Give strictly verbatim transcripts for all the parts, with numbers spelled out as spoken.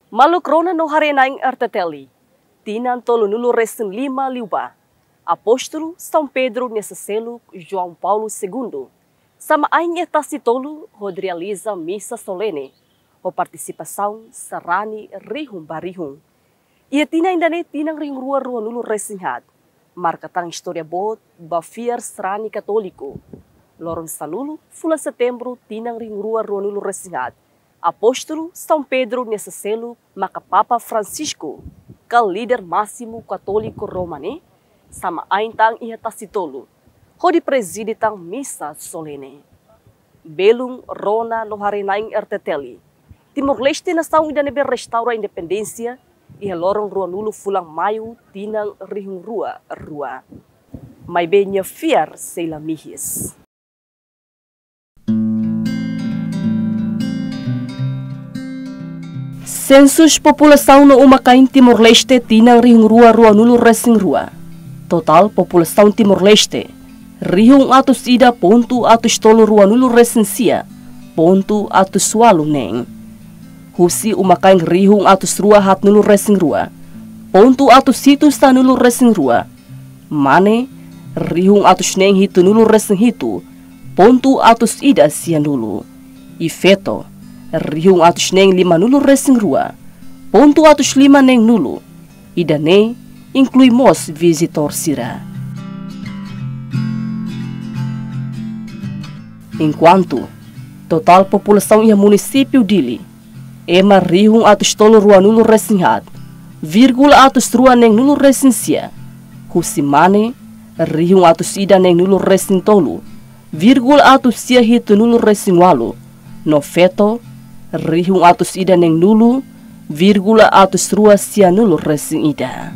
Maluk rona no harenaing arteteli, tinan tolo nulu resen lima liuba, apóstolo São Pedro nesse selo João Paulo segundo, sama aing etasi tolo rodrializa missa solene, o participação sarani rihum barihum. Ia tina ainda ne tinang ring rua rua nulu resinhat, marca tang história bot bafiar serani católico. Lorong sanulu fula setembro tinang ring rua rua nulu resinhat. Apóstolo São Pedro nesse selo, maka Papa Francisco, que líder máximo católico romane, sama ain tang ia tasitolo, hodi preside tang missa solene. Belum rona no harenaing erteteli, Timor-Leste nação ida nebe restaura independência, ia lorong rua nulu fulang maio tinang rihung rua rua. Mai benya fiar sela mihis. Sensus população no Umakain Timor-Leste tinang rihung rua rua nulu resing rua. Total população Timor-Leste rihung atus ida pontu atus tolu rua nulu resensia pontu atus walu neng. Husi Umakain rihung atus rua hat nulu resing rua pontu atus hitu sta nulu resing rua. Mane rihung atus neng hitu nulu resing hitu pontu atus ida sia nulu. Ifeto rihung atus neng lima nulu resing rua, pontu atus lima neng nulu, ida ne inclui mos visitor sira. Enquanto total população ia município Dili, ema rihung atus tolu rua nulu resing hat, vírgula atus rua neng nulu resing sia, husimane rihung atus ida neng nulu resing tolu, vírgula atus sia hitu nulu resing walu, no feto rihung atus ida neng nulu, virgula atus rua sia nulu resing ida.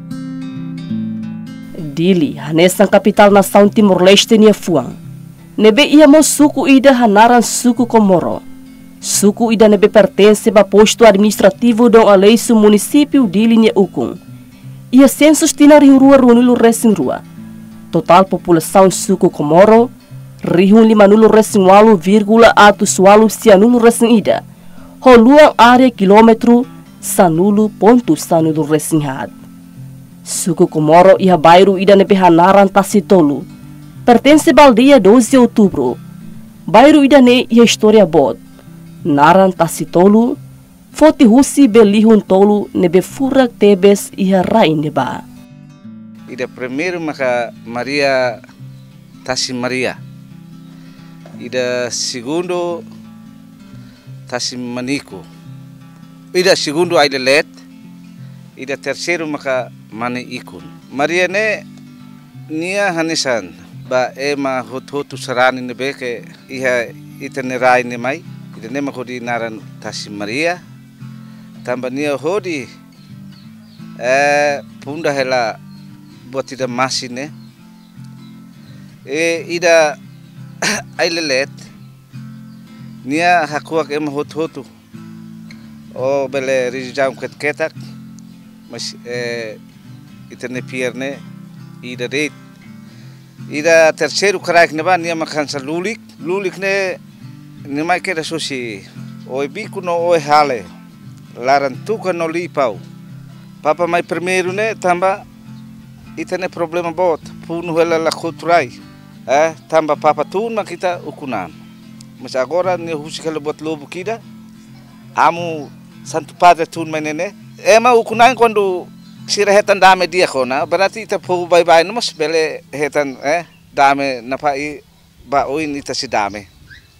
Dili, hanesang kapital nação Timor-Leste nia fuang. Nebe ia mo suku ida hanaran suku Komoro. Suku ida nebe pertence ba posto administrativo dong aleisu município Dili nia ukung. Ia sensus tina rihung rua rua nulu resing rua. Total população suku Komoro rihung lima nulu resing walu virgula atus walu sia nulu resing ida. Ho luang area kilometro sanulu pontu sanulu resing had. Suku Komoro iha bairu ida nebe hanaran tasitolu. Pertence baldia doze de outubro. Bairu ida ne iha história bod. Naran tasitolu. Foti husi belihun tolu nebe furak tebes iha rain neba. Ida primeiro maka Maria Tasi Maria. Ida segundo Tasi Manico. Ida segundo Aidelet. Ida terceiro maka Mane Ikun. Maria ne nia hanesan ba ema hot-hotu sarani nebe ke iha itenerai ne mai. Ida ne makodi naran Tasi Maria. Tamba nia hodi eh punda hela buat ida masine. E ida ailelet nia hakuak ema hot-hotu o bele rijam ket-ketak mas eh itene pierne ida deit ida terceiro karaik neba nia makan sa lulik lulik ne ni mai keda sosi oi biku no oi hale laran tuka no lipau papa mai primeiro ne tamba itene problema bot punu hela la khutrai. Eh, tamba papa tun ma kita ukunan. Mas agora ne husi kalau buat lobo kita, amu Santo Padre tun menene. Ema ukunan quando sira hetan dame dia kona, berarti ita pu bye bye mas bele hetan eh dame napai ba oin ita si dame.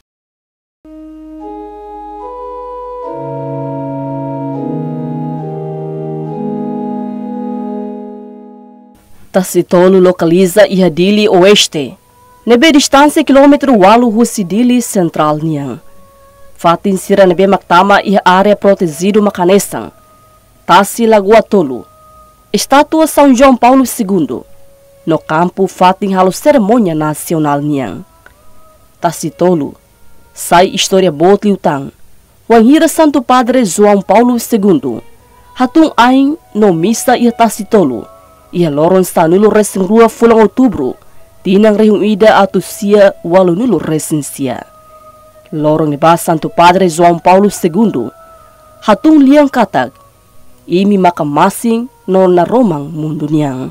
Tasitolu localiza iha Dili oeste. Nebe distância quilômetro walu husi Dili central niang. Fatin sira nebe maktama iha área protegido makanesang. Tasi Lagoa Tolu. Estátua São João Paulo segundo. No campo fatin halo cerimônia nacional niang. Tasi Tolu. Sai história bot liutang. Wanghira Santo Padre João Paulo segundo. Hatung aing no missa iha Tasi Tolu. Ia loron sa nulu resing rua fulang outubro. Tinang rehung ida atu sia walu nulu resensia. Lorong ni ba Santo Padre João Paulo segundo. hatung liang katak, imi maka masing no naromang munduniang.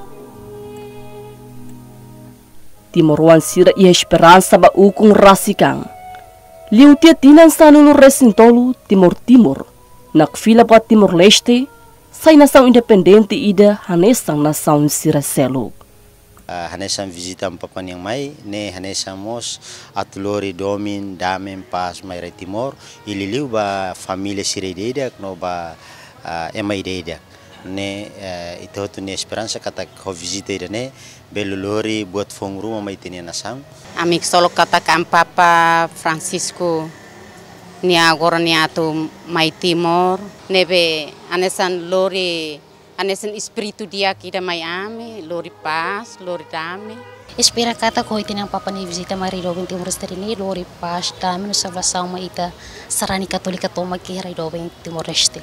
Timoruan sira ia esperansa ba ukung rasikang. Liu tia tinan sa nulu resintolu Timor Timor, nakfila pa Timor Leste, say nasaw independente ida hanesang nasaw sira seluk. Uh, hanesan visita papan yang mai ne hanesan mos atulori domin damen pas mai re Timor ililiu ba família sirededak no ba uh, emai dedak ne uh, itu tu ne esperança kata ko visita ida ne belulori buat fong rumah mai tini nasam amik solo kata kam Papa Francisco ni agora ni atu mai Timor nebe hanesan lori anesan espiritu dia kita mai ame, lori paz, lori dame. Espera kata ko itinang papa ni visita mari dobeng Timor Leste ni lori paz dame no salvação ma ita sarani katolika toma ki rai dobeng Timor Leste.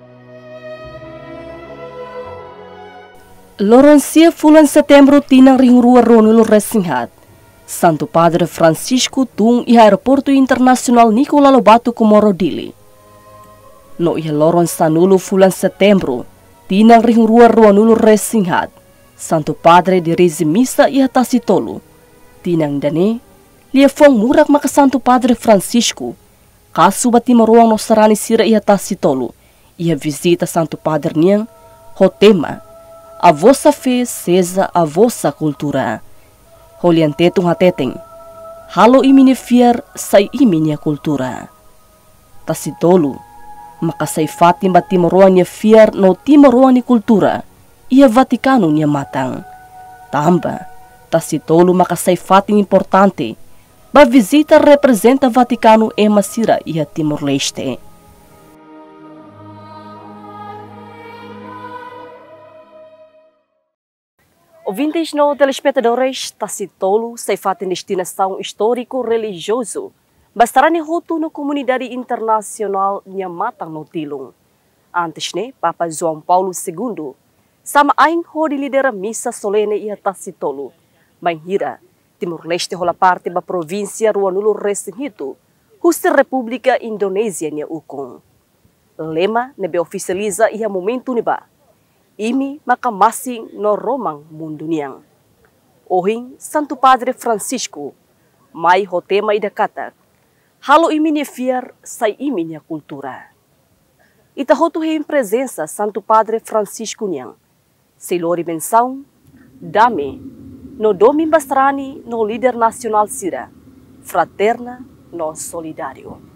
Lorencia fulan setembro tinang ringrua ronulo resinghat. Santo Padre Francisco tung i aeroporto internasional Nicola Lobato Comoro Dili. No ia loron sanulu fulan setembro tinang ringrua ronulo resinghat. Santo Padre dirige misa ia tasitolu. Tinang dane lia fong murak maka Santo Padre Francisco. Kasu batimaruang no sarani sira ia tasitolu. Ia visita Santo Padre niang hotema. A vossa fé seja a vossa cultura. Holiantetung hateteng. Halo imini fiar sai iminia cultura. Tasitolu. Maka sai fatim ba Timoroan nia fiar no Timoroan ni kultura. Ia Vatikano nia matang. Tamba. Tasitolu maka sai fatim importante. Ba visita representa Vatikano e masira ia Timor Leste. Ouvintes no telespectadores, Tasitolu sai fatim destinação histórico-religioso. Bastarani hotu no comunidade internacional nya matang no tilung. Antes ne, Papa João Paulo segundo, sama aing ho di lidera misa solene ia Tasitolu. Manghira, Timor Leste hola parte ba província Ruanulo Resinghitu, huste República Indonésia nya ukong. Lema nebe oficializa ia momento niba. Imi maka masing no romang munduniang. Ohing Santo Padre Francisco, mai ho tema ida kata. Halo iminia fiar sai iminia cultura. Ita hotu em presença Santo Padre Francisco niang. Silori benção, dame, no domin bastrani no líder nacional sira, fraterna no solidário.